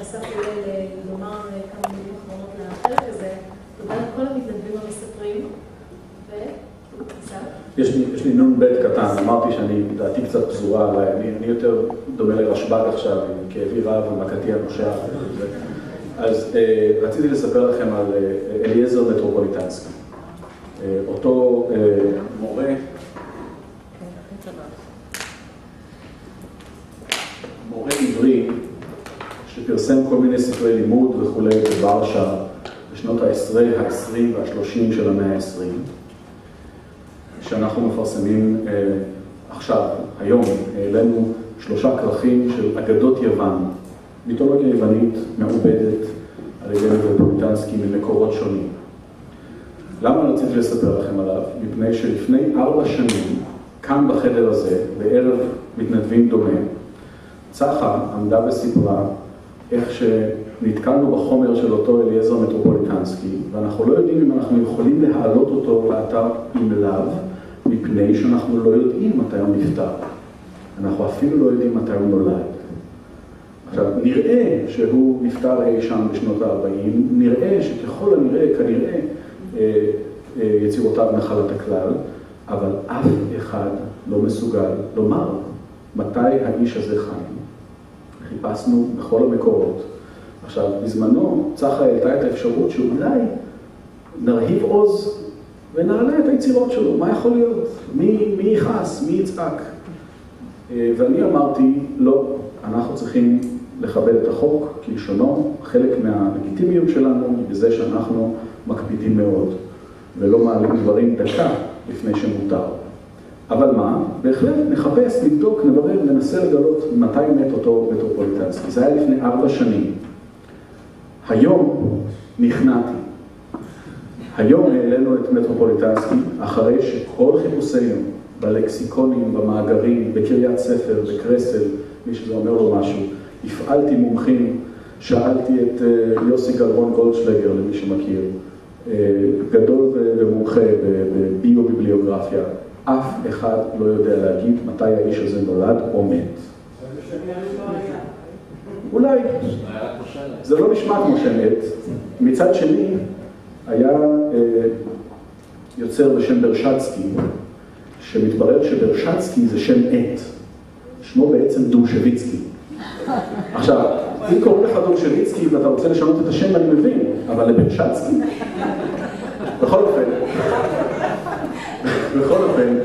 שאסף עולה לומר כמה מילים אחרונות לחלק הזה. תודה לכל המתנדבים המספרים. יש לי נון בית קטן, אמרתי שאני דעתי קצת פזורה עליי, אני יותר דומה לרשב"ג עכשיו, עם כאבי רב ומכתי אנושה. אז רציתי לספר לכם על אליעזר מטרופוליטנסקי. אותו מורה עברי שפרסם כל מיני ספרי לימוד וכולי בוורשה בשנות ה-20 וה-30 של המאה ה-20. שאנחנו מפרסמים עכשיו, היום, העלינו 3 כרכים של אגדות יוון, מיתולוגיה יוונית מעובדת על ידי מטרופוליטנסקי ממקורות שונים. למה רציתי לספר לכם עליו? מפני שלפני 4 שנים, כאן בחדר הזה, בערב מתנדבים דומה, צחה עמדה וסיפרה איך שנתקלנו בחומר של אותו אליעזר מטרופוליטנסקי, ואנחנו לא יודעים אם אנחנו יכולים להעלות אותו לאתר עם לאו, מפני שאנחנו לא יודעים מתי הוא נפטר. אנחנו אפילו לא יודעים מתי הוא נולד. עכשיו, נראה שהוא נפטר אי שם בשנות ה-40, נראה שככל הנראה, כנראה, יצירותיו נחלת הכלל, אבל אף אחד לא מסוגל לומר מתי האיש הזה חי. חיפשנו בכל המקורות. עכשיו, בזמנו, צחה העלתה את האפשרות שאולי נרהיב עוז ונעלה את היצירות שלו. מה יכול להיות? מי יכעס? מי יצעק? ואני אמרתי, לא, אנחנו צריכים לכבד את החוק כלשונו. חלק מהלגיטימיות שלנו היא בזה שאנחנו מקפידים מאוד, ולא מעלים דברים דקה לפני שמותר. אבל מה? בהחלט נחפש, נבדוק, נברר, ננסה לגלות מתי מת אותו מטרופוליטנסקי. זה היה לפני 4 שנים. היום נכנעתי. היום העלינו את מטרופוליטנסקי אחרי שכל חיפושינו בלקסיקונים, במאגרים, בקריית ספר, בקרסל, מי שזה אומר לו משהו, הפעלתי מומחים, שאלתי את יוסי גלרון גולדשלגר, למי שמכיר, גדול ומומחה בביו-ביבליוגרפיה. אף אחד לא יודע להגיד מתי האיש הזה נולד או מת. אולי, זה לא נשמע כמו שמת. מצד שני, היה יוצר בשם ברשצקי, שמתברר שברשצקי זה שם עט. שמו בעצם דושביצקי. עכשיו, אם קוראים לך דושביצקי ואתה רוצה לשנות את השם, אני מבין, אבל לברשצקי? בכל אופן,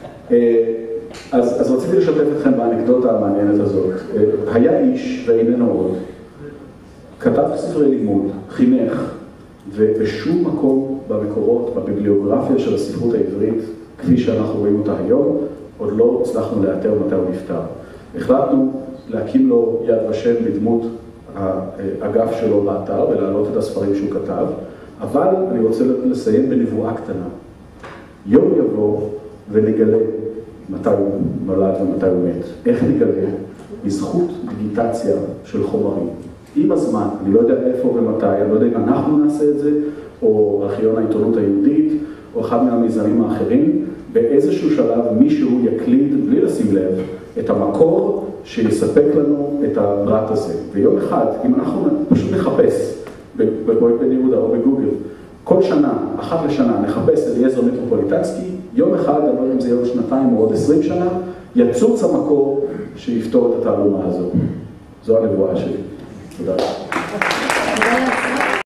אז רציתי לשתף אתכם באנקדוטה המעניינת הזאת. היה איש, ואיננו עוד, כתב ספרי לימוד, חינך, ובשום מקום במקורות, בביבליוגרפיה של הספרות העברית, כפי שאנחנו רואים אותה היום, עוד לא הצלחנו לאתר מתי הוא נפטר. החלטנו להקים לו יד ושם בדמות האגף שלו באתר ולהעלות את הספרים שהוא כתב, אבל אני רוצה לסיים בנבואה קטנה. יום יבוא ונגלה מתי הוא נולד ומתי הוא מת. איך נגלה? בזכות דיגיטציה של חומרים. עם הזמן, אני לא יודע איפה ומתי, אני לא יודע אם אנחנו נעשה את זה, או ארכיון העיתונות היהודית, או אחד מהמיזמים האחרים, באיזשהו שלב מישהו יקליד, בלי לשים לב, את המקור שיספק לנו את הפרט הזה. ויום אחד, אם אנחנו פשוט נחפש בפרויקט בן יהודה או בגוגל, כל שנה, אחת לשנה, נחפש אליעזר מטרופוליטנסקי, יום אחד, אני לא יודע אם זה יהיה עוד 2 או עוד 20 שנה, יצוץ המקור שיפתור את התעלומה הזו. זו הנבואה שלי. תודה.